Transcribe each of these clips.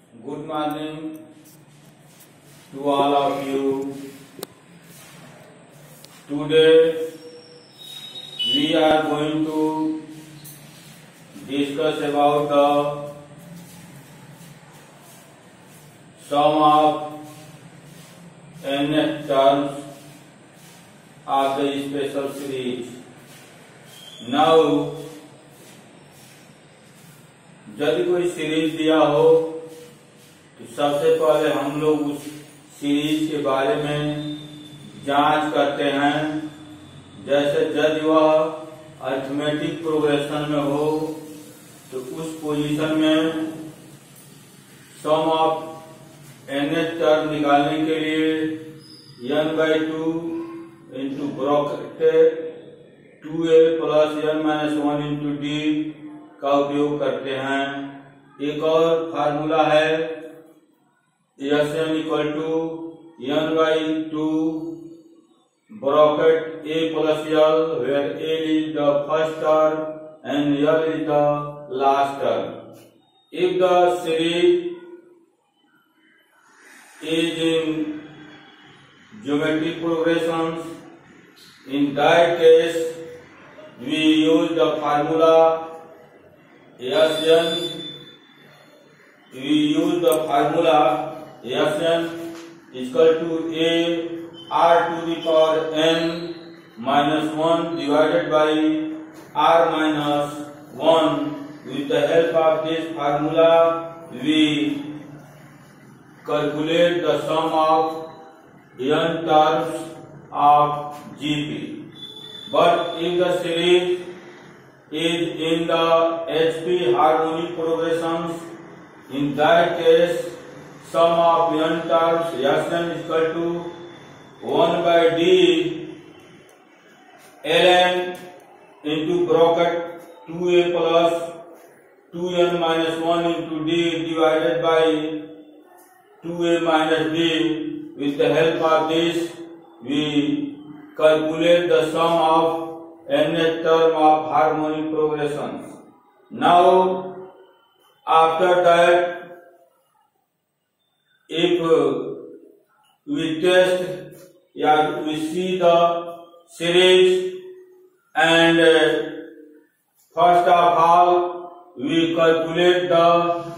Good morning to all of you. Today we are going to discuss about the sum of nth terms of the special series. Now, यदि कोई series दिया हो तो सबसे पहले हम लोग उस सीरीज के बारे में जांच करते हैं। जैसे यदि वह अरिथमेटिक प्रोग्रेशन में हो तो उस पोजीशन में सम ऑफ nth टर्म निकालने के लिए n/2 into bracket 2a plus n-1 into d का उपयोग करते हैं। एक और फार्मूला है Sn equal to n/2 bracket a plus l where a is the first term and l is the last term. If the series is in geometric progressions, in that case we use the formula Sn equal to a r to the power n minus 1 divided by r minus 1. With the help of this formula, we calculate the sum of n terms of GP. But if the series is in the HP harmonic progressions, in that case sum of n terms Sn is equal to 1 by d ln into bracket 2a plus 2n minus 1 into d divided by 2a minus d. With the help of this, we calculate the sum of nth term of harmonic progressions. Now, after that, if we test या we see the series and first of all we calculate the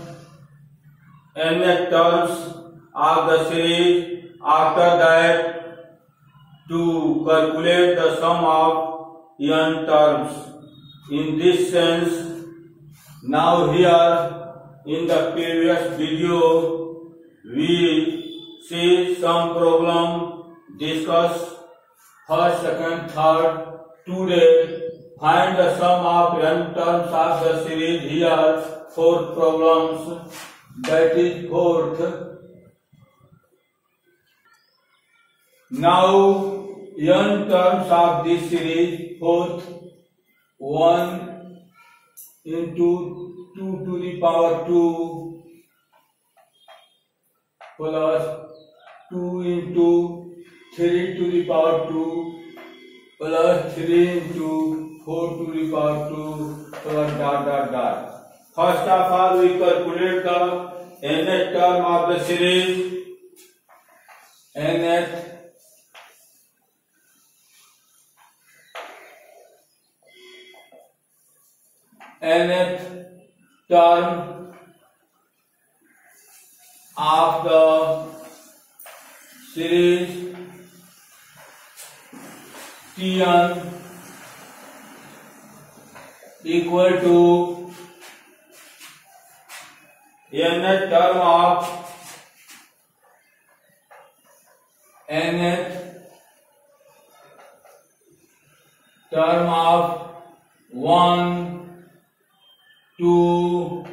nth terms of the series. After that, to calculate the sum of n terms. In this sense, now here in the previous video we see some problem discussed first, second, third. Today find the sum of n terms of the series. Here fourth problems, that is fourth. Now n terms of this series, fourth, 1 into 2 to the power 2 plus 2 into 3 to the power 2 plus 3 into 4 to the power 2 plus dot dot dot. First of all, we calculate the nth term of the series. Nth term of the series Tn equal to nth term of 1, 2,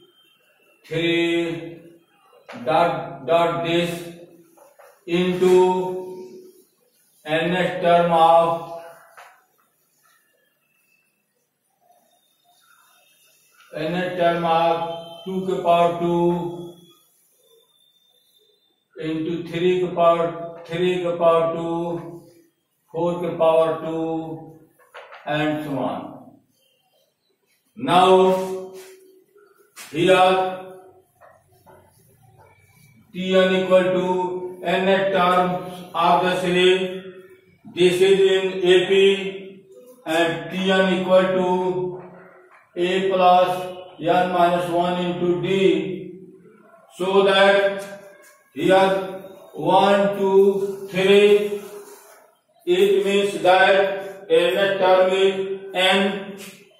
3 dot dot this into nth term of 2 के power 2 into 3 के power 2, 4 के power 2 and so on. Now here Tn equal to nth terms of the series. This is in AP, and Tn equal to A plus n minus 1 into D, so that here 1, 2, 3, it means that nth term is n.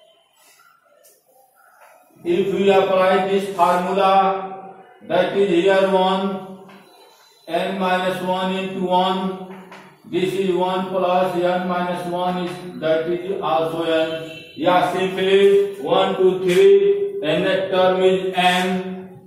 If we apply this formula, that is here 1, n minus 1 into 1, this is 1 plus n minus 1 is, that is also n. Yeah, simply 1, 2, 3, nth term is n,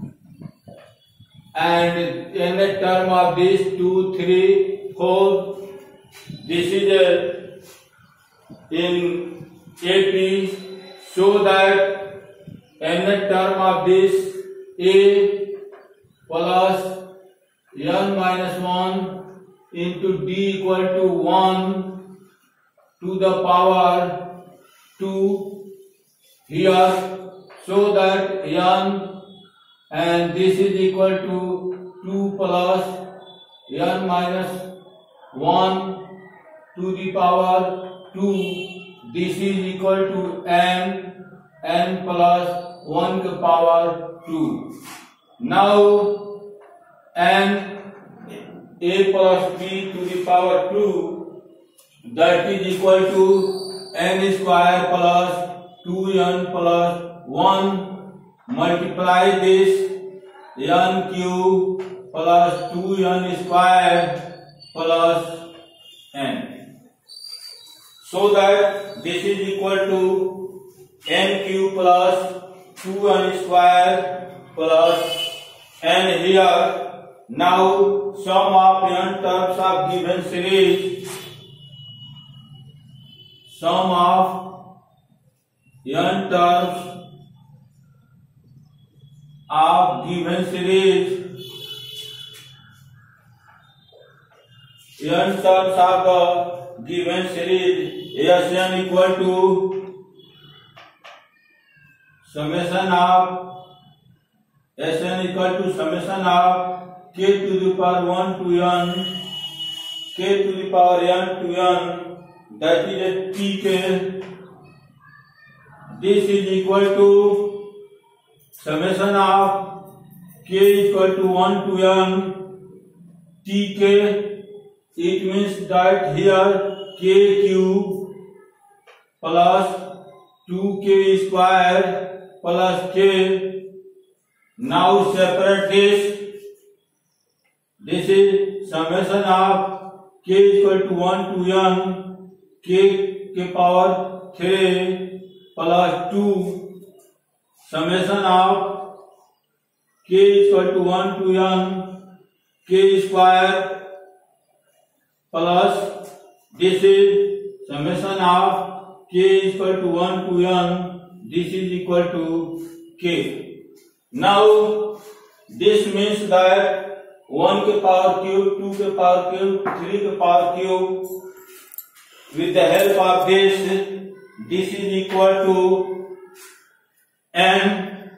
and nth term of this 2, 3, 4. This is in AP, so that nth term of this A plus n minus 1 into D equal to 1 to the power 2 here, so that n, and this is equal to 2 plus n minus 1 to the power 2. This is equal to n plus 1 to power 2. Now n a plus b to the power 2, that is equal to n square plus 2n plus 1, multiply this n cube plus 2n square plus n, so that this is equal to n cube plus 2n square plus n here. Now sum of n terms of given series, sum of n terms of given series, n terms of the given series, Sn equal to summation of Sn equal to summation of k to the power 1 to n, k to the power n to n, that is a tk. This is equal to summation of k equal to 1 to n tk. It means that here k cube plus 2k square plus k. Now separate this. This is summation of k equal to 1 to n, k power 3 plus 2, summation of k equal to 1 to n, k square plus, this is summation of k equal to 1 to n, this is equal to k. Now this means that 1 के power cube, 2 के power cube, 3 के power cube, with the help of this is equal to n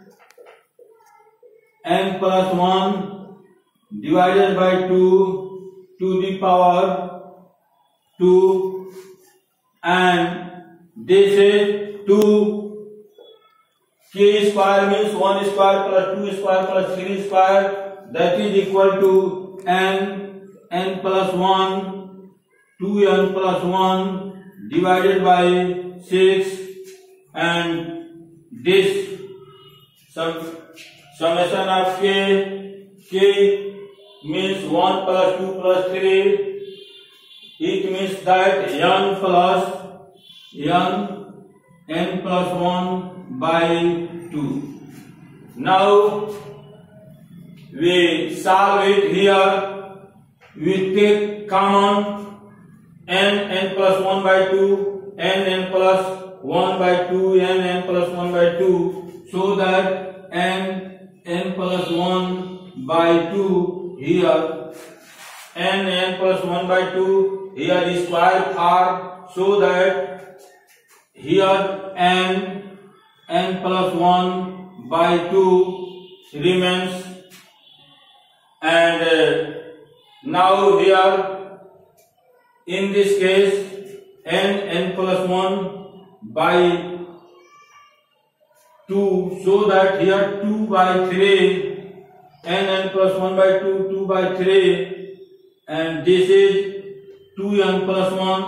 plus 1 divided by 2 to the power 2, and this is 2. K square means 1 square plus 2 square plus 3 square, that is equal to n plus 1, 2n plus 1 divided by 6, and this summation of k means 1 plus 2 plus 3, it means that n plus 1 by 2. Now we solve it here. We take common n plus 1 by 2, n plus 1 by 2, n plus 1 by 2, so that n plus 1 by 2 here, n plus 1 by 2 here is square form, so that here n plus 1 by 2 remains and now here in this case n plus 1 by 2, so that here 2 by 3, n plus 1 by 2, 2 by 3, and this is 2n plus 1,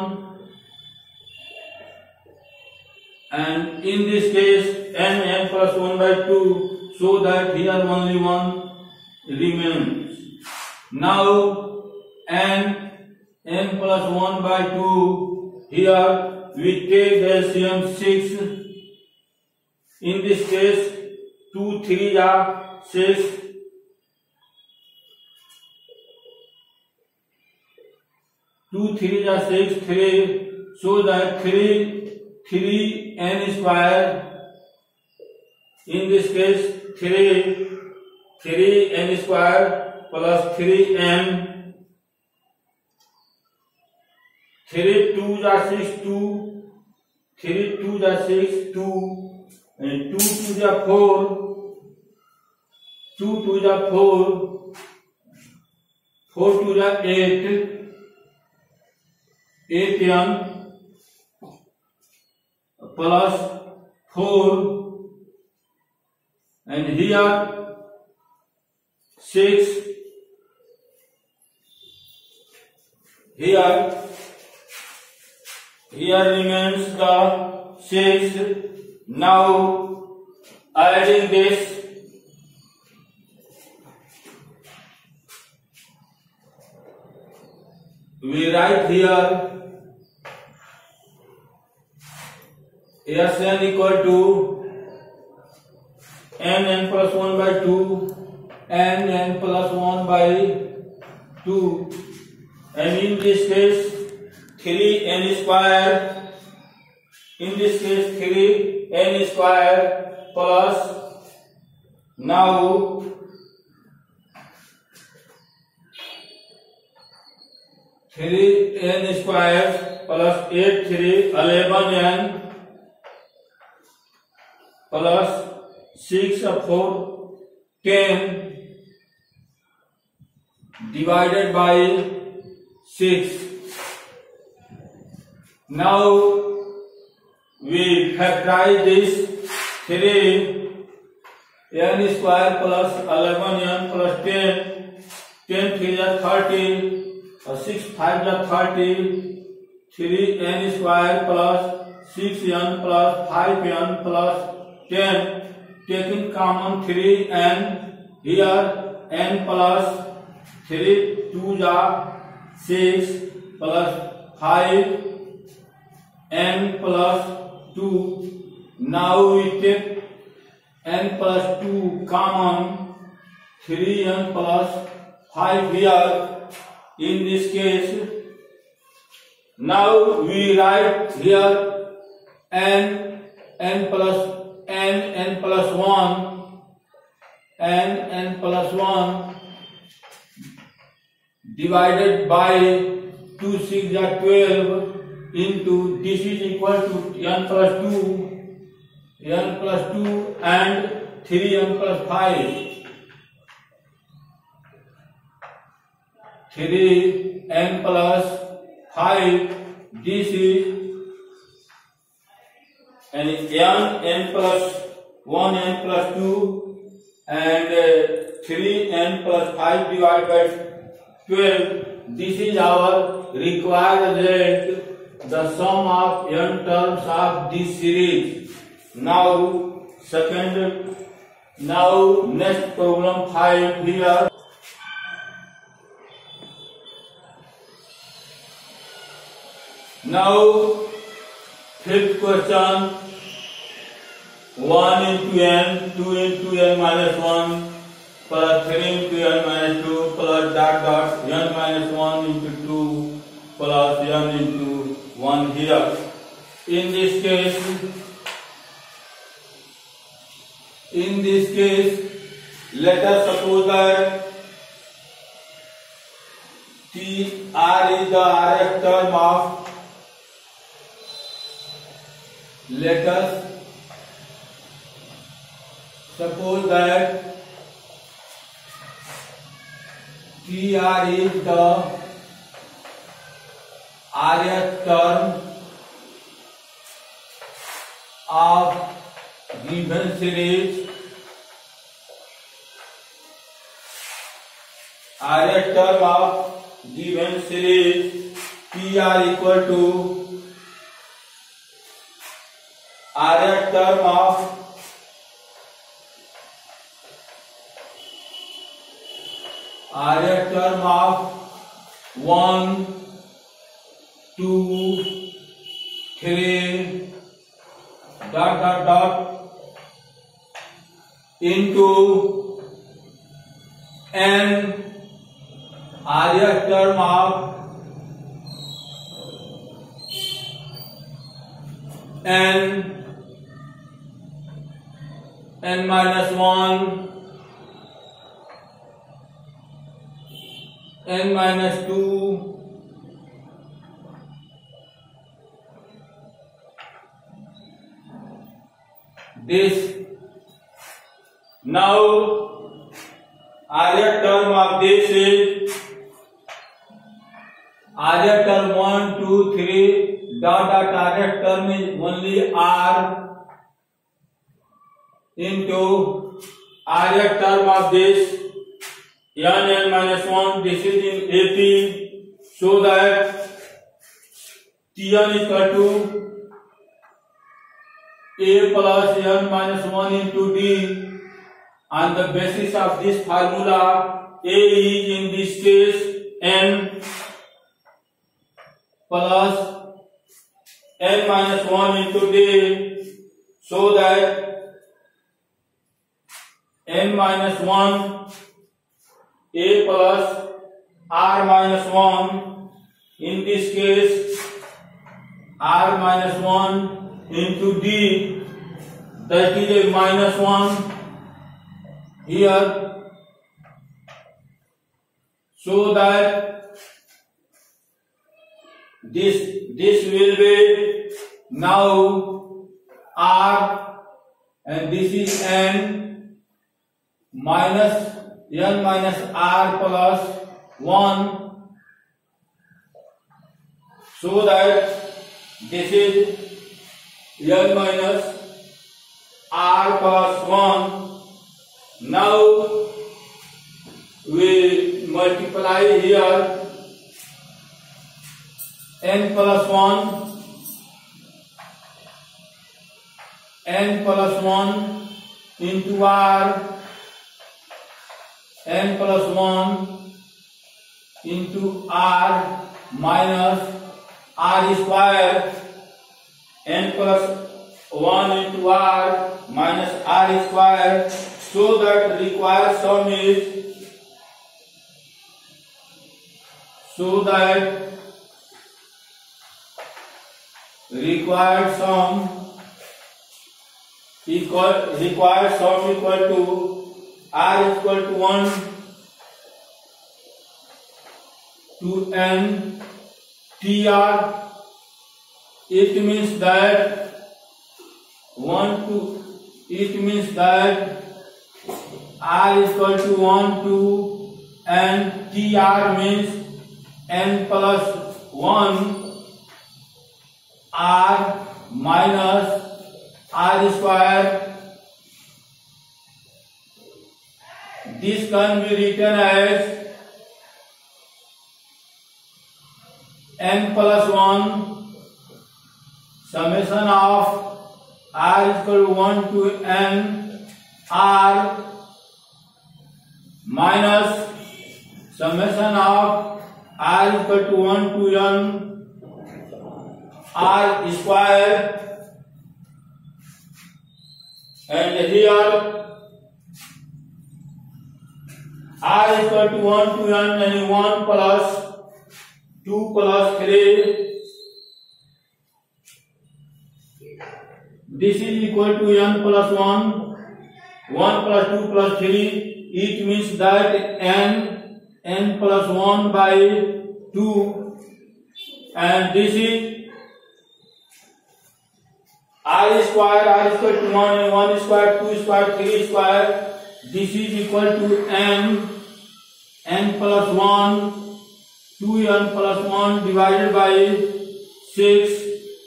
and in this case n plus 1 by 2, so that here only 1 remains. Now n plus 1 by 2, here we take the LCM 6. In this case 2 3 are 6, 2 3 are 6, 3, so that 3 n square. In this case 3 n square plus 3 n, 3 2 are 6, 2, 3 2 are 6, 2, and 2 2 are 4, 2 2 are 4, 4 2 are 8, 8 n plus 4, and here 6, here remains the 6. Now adding this, we write here Sn equal to n plus 1 by 2, n plus 1 by 2, and in this case 3 n square. In this case 3 n square plus, now 3 n square plus 8 3 11 n plus 6 4 10 divided by 6. Now we factorize this. 3 n square plus 11 n plus 10, 10 3 is 30, 6 5 is 30, 3 n square plus 6 n plus 5 n plus 10, taking common 3 n, here n plus 3 2 is 6 plus 5 n plus 2. Now we take n plus 2 common, 3 n plus 5 here in this case. Now we write here n plus 1, n plus 1 divided by 2 6 are 12 into, this is equal to n plus 2 and 3 n plus 5, 3 n plus 5, this is, and n plus 1 n plus 2 and 3 n plus 5 divided by 12. This is our required result, the sum of n terms of this series. Now next problem 5 here. Now fifth question, 1 into n, 2 into n minus 1 plus 3 into n minus 2 plus n minus 1 into 2 plus n into 1 here. In this case, let us suppose that R is the Rx term of, let us suppose that TR is the rth term of given series. Rth term of given series TR equal to rth term of rth term of 1, 2, 3 dot dot dot into n rth term of n minus 1, n minus 2, this. Now rth term of this is rth term 1, 2, 3 dot dot rth term is only r into rth term of this n minus 1. This is in AP, so that Tn is equal to a plus n minus 1 into d. On the basis of this formula, a is in this case n plus n minus 1 into d, so that n minus 1 a plus r minus 1, in this case r minus 1 into d, that is a minus 1 here, so that this will be now r, and this is n minus n minus r plus 1, so that this is n minus r plus 1. Now we multiply here n plus 1, n plus 1 into r, n plus 1 into r minus r square, n plus 1 into r minus r square, so that required sum is, so that required sum equal to r equal to 1 to n tr. It means that r is equal to 1 to n, tr means n plus 1 r minus r square. This can be written as n plus 1 summation of r is equal to 1 to n r minus summation of r is equal to 1 to n r square, and here r is equal to 1 to n and 1 plus 2 plus 3. This is equal to n plus 1, 1 plus 2 plus 3. It means that n plus 1 by 2, and this is r square, r is equal to 1 and 1 square, 2 square, 3 square. This is equal to n n plus 1, 2n plus 1 divided by 6,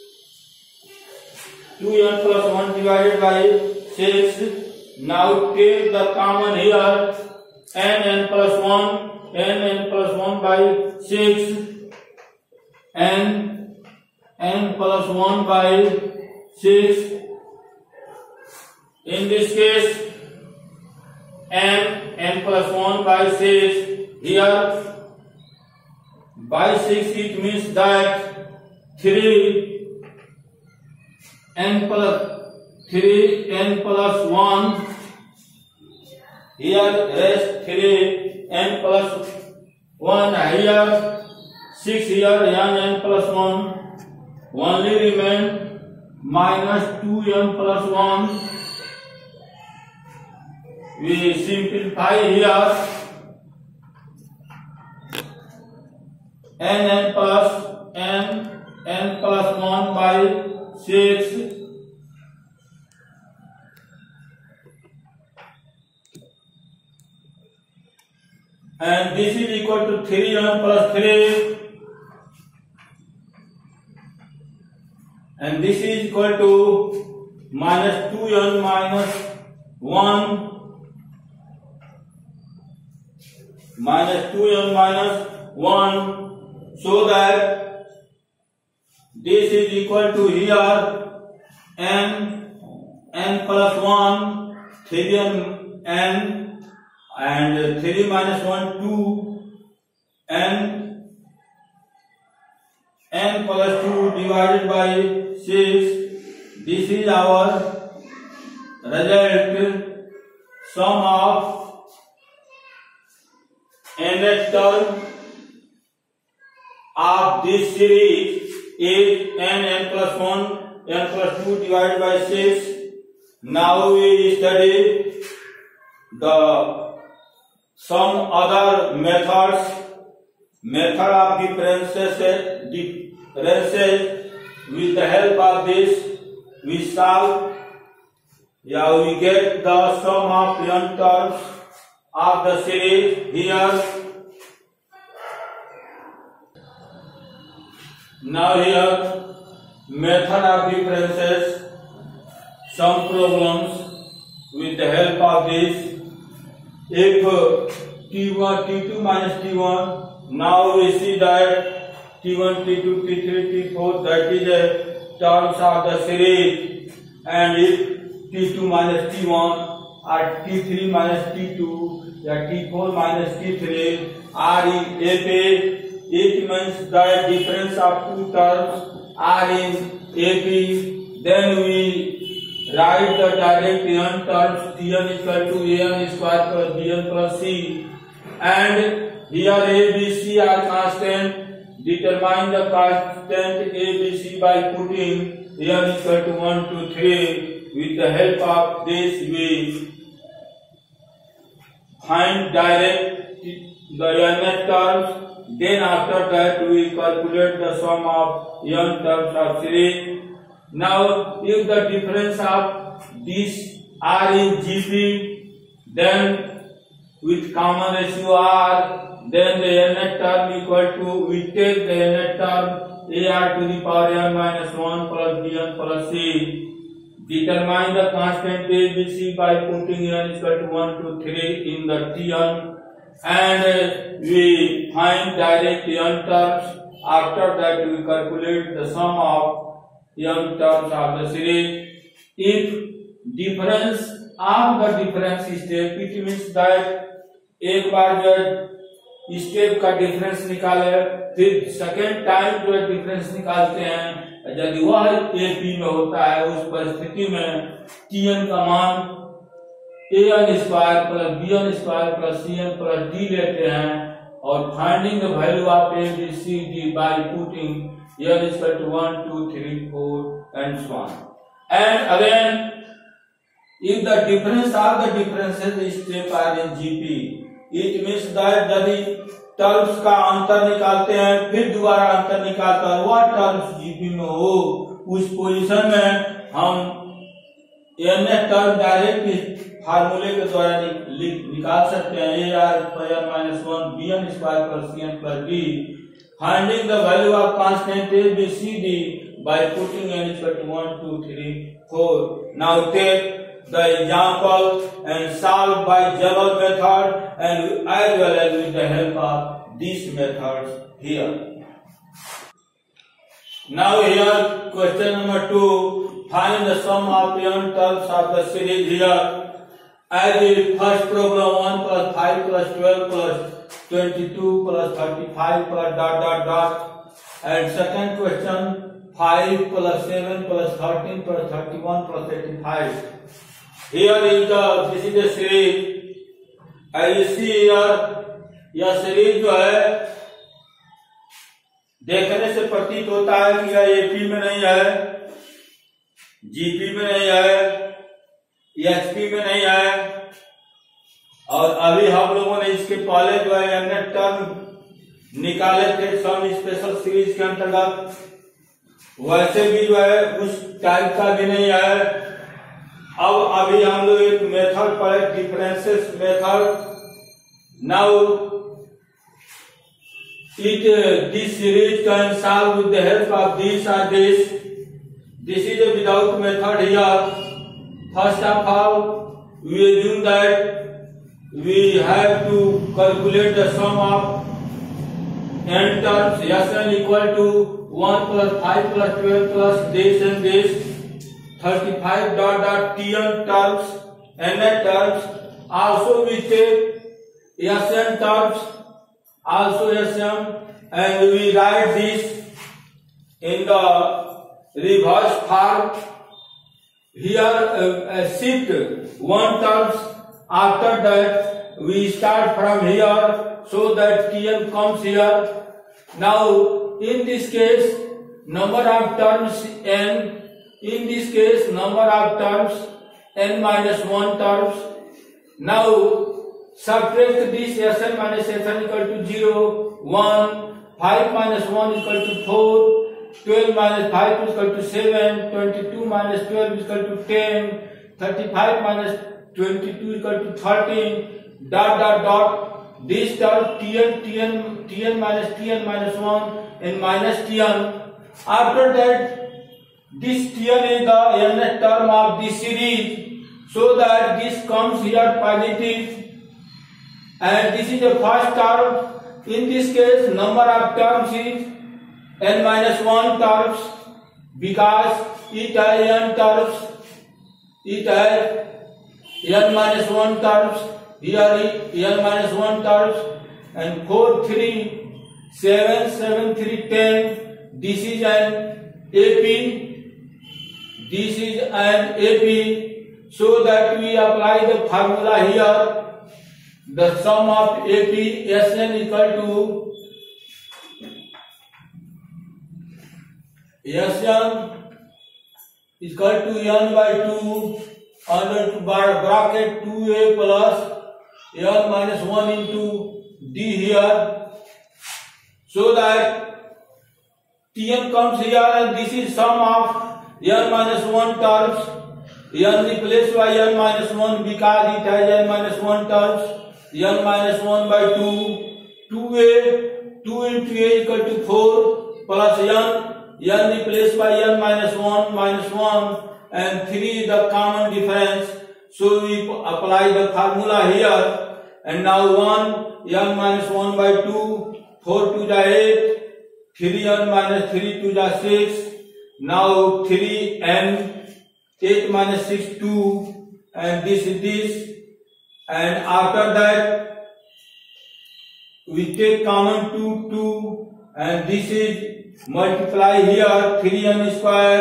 2n plus 1 divided by 6. Now take the common here, n plus 1, n plus 1 by 6, n plus 1 by 6. In this case, n plus 1 by 6. Here, by 6 it means that 3 n plus 1. Here rest 3 n plus 1. Here 6. Here n plus 1. Only remain minus 2n plus 1. We simplify here. n plus 1 by 6. And this is equal to 3n plus 3. And this is equal to minus 2n minus 1. Minus 2n minus 1. So that this is equal to here n plus 1, 3n and 3 minus 1 2 n plus 2 divided by 6. This is our result. Sum of nth term of this series is n plus 1, n plus 2 divided by 6. Now we study some other methods. Method of differences. With the help of this, we solve. We get the sum of n terms of the series here. Now here, method of differences, some problems with the help of this. If T1, T2 minus T1, now we see that T1, T2, T3, T4, that is a terms of the series. And if T2 minus T1 or T3 minus T2 or T4 minus T3 are in AP, it means the difference of two terms are in AP. Then we write the direct n terms Tn equal to an square plus bn plus c. And here A, B, C are constant. Determine the constant A, B, C by putting n equal to 1, 2, 3. With the help of this, we find direct the nth terms. Then after that, we calculate the sum of n terms of series. Now, if the difference of these are in GP, then with common ratio R, then the nth term equal to, we take the nth term AR to the power n minus 1 plus bn plus c. Determine the constant A, B, C by putting n equal to 1, 2, 3 in the Tn. And we find direct n terms. After that, we calculate the sum of n terms of the series. If difference of the difference step, it means that एक बार जो step का difference निकाले, फिर second time जो difference निकालते हैं, यदि वह ए बी में होता है, उस परिस्थिति में टीएन का मान an square plus bn square plus cn plus d लेते हैं और finding the value of a b c d by putting n is equal to 1 2 3 4 and so on. And again, if the difference of the differences step are in GP, it means that यदि terms का अंतर निकालते हैं, फिर दोबारा अंतर निकालता है, वह टर्म्स जीपी में हो, उस पोजीशन में हम n टर्म डायरेक्ट फार्मूले के द्वारा निकाल सकते हैं। ए आर पर n minus 1 B N square plus C N plus D, finding the value of constant A B C D by putting n equal to 1, 2, 3, 4. Now take the example and solve by general method and as well as with the help of these methods here. Now here question number 2, find the sum of n terms of the series here. As the first problem 1 plus 5 plus 12 plus 22 plus 35 plus dot dot dot, and second question 5 plus 7 plus 13 plus 31 plus 85. Here is this is the series. As you see here, यह series जो है देखने से प्रतीत होता है कि यह एपी में नहीं है, जीपी में नहीं है, एचपी में नहीं है। और अभी हम लोगों ने इसके पहले जो है n टर्म निकाले थे सम स्पेशल सीरीज के अंतर्गत, वैसे भी जो है उस टाइप का भी नहीं है। अब अभी हम लोग एक मेथड पढ़े, differences method. Now this series can solve with the help of this और this. This is a without method here. First of all, we assume that we have to calculate the sum of n terms. Sn equal to 1 plus 5 plus 12 plus this and this, 35 dot dot tn terms, n terms. Also we take Sn terms, also Sm, and we write this in the reverse form. Here shift 1 terms. After that we start from here so that tn comes here. Now in this case number of terms n, in this case number of terms n minus 1 terms. Now subtract this Sn minus Sn equal to 0, 1, 5 minus 1 equal to 4, 12 minus 5 is equal to 7, 22 minus 12 is equal to 10, 35 minus 22 is equal to 13, dot dot dot. This term tn minus 1 and minus tn. After that, this tn is the nth term of this series, so that this comes here positive, and this is the first term. In this case, number of terms is n minus 1 terms, because it has n terms. It has n minus 1 terms. Here is n minus 1 terms, and 4, 3, 7, 7, 3, 10. This is an AP. This is an AP. So that we apply the formula here. The sum of AP Sn equal to n by 2 under bracket 2a plus n minus 1 into d here, so that tn comes here, and this is sum of n minus 1 terms. n replaced by n minus 1 because it has n minus 1 terms. n minus 1 by 2, 2a, 2 into a equal to 4 plus n replaced by n minus 1, and 3 is the common difference. So we apply the formula here, and now 1 n minus 1 by 2, 4 to the 8, 3 n minus 3 to the 6. Now 3 n, 8 minus 6 2, and this is this. And after that we take common 2, and this is multiply here 3n square,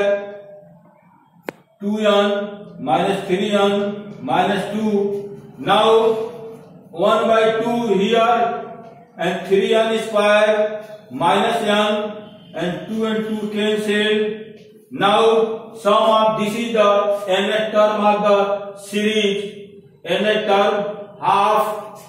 2n minus 3n minus 2. Now 1 by 2 here, and 3n square minus n, and 2 and 2 cancel. Now sum of this is the nth term of the series. Nth term half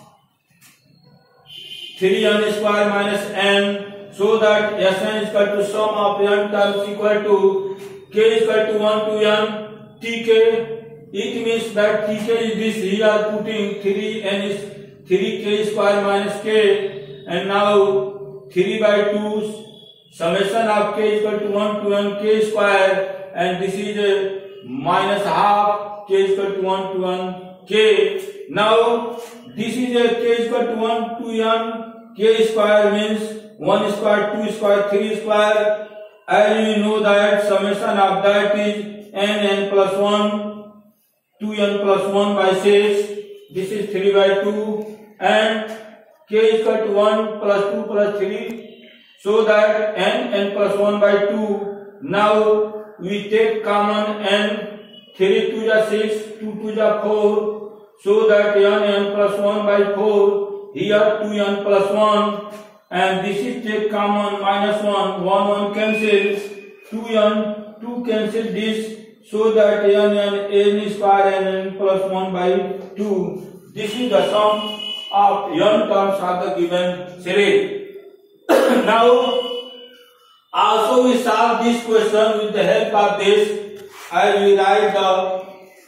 3n square minus n, so that Sn is equal to sum of n terms equal to k is equal to 1 to n tk it means that Tk is this. Here are putting 3n is 3k square minus k, and now 3 by 2 summation of k is equal to 1 to n k square, and this is minus half k is equal to 1 to n k. Now this is a k is equal to 1 to n k square means 1 square, 2 square, 3 square. As you know that summation of that is n plus 1, 2n plus 1 by 6. This is 3 by 2, and k is equal to 1 plus 2 plus 3, so that n plus 1 by 2. Now we take common n, 3 to the 6, 2 to the 4, so that n plus 1 by 4, here 2n plus 1, and this is take common minus 1, 1 cancels, 2n, 2 cancel this, so that n square n plus 1 by 2. This is the sum of n terms of the given series. Now, also we solve this question with the help of this, as we write the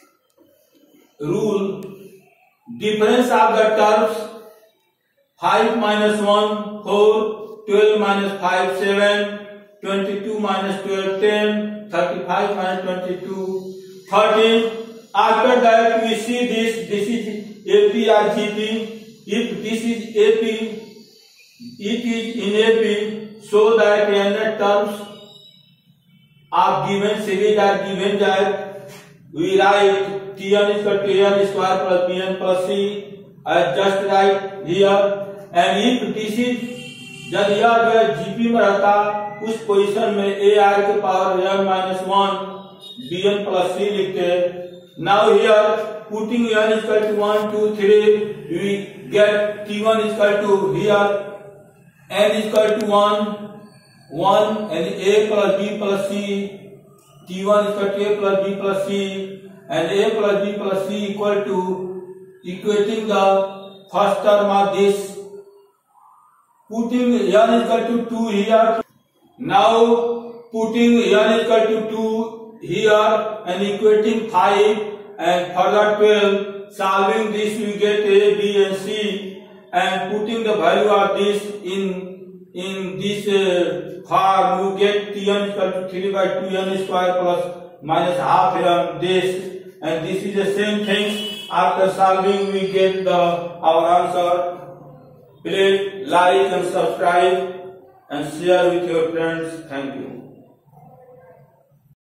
rule. Difference of the terms 5 minus 1, 4, 12 minus 5, 7, 22 minus 12, 10, 35 minus 22, 13. After that we see this is AP or GP. If this is AP, it is in AP, so that n terms of given series are given that we write Tn is equal to n square plus Bn plus C, as just right here. And if this is जब यह GP में रहता उस position में AR के power n minus 1 Bn plus C लिखते. Now here putting n is equal to 1, 2, 3, we get T1 is equal to here n is equal to 1 and A plus B plus C. T1 is equal to A plus B plus C, and A plus B plus C equal to equating the first term of this. Putting n is equal to 2 here. Now putting n is equal to 2 here and equating 5 and further 12. Solving this we get A, B and C, and putting the value of this in this form we get Tn is equal to 3 by 2n square plus minus half n this, and this is the same thing. After solving we get our answer. Please like and subscribe and share with your friends. Thank you.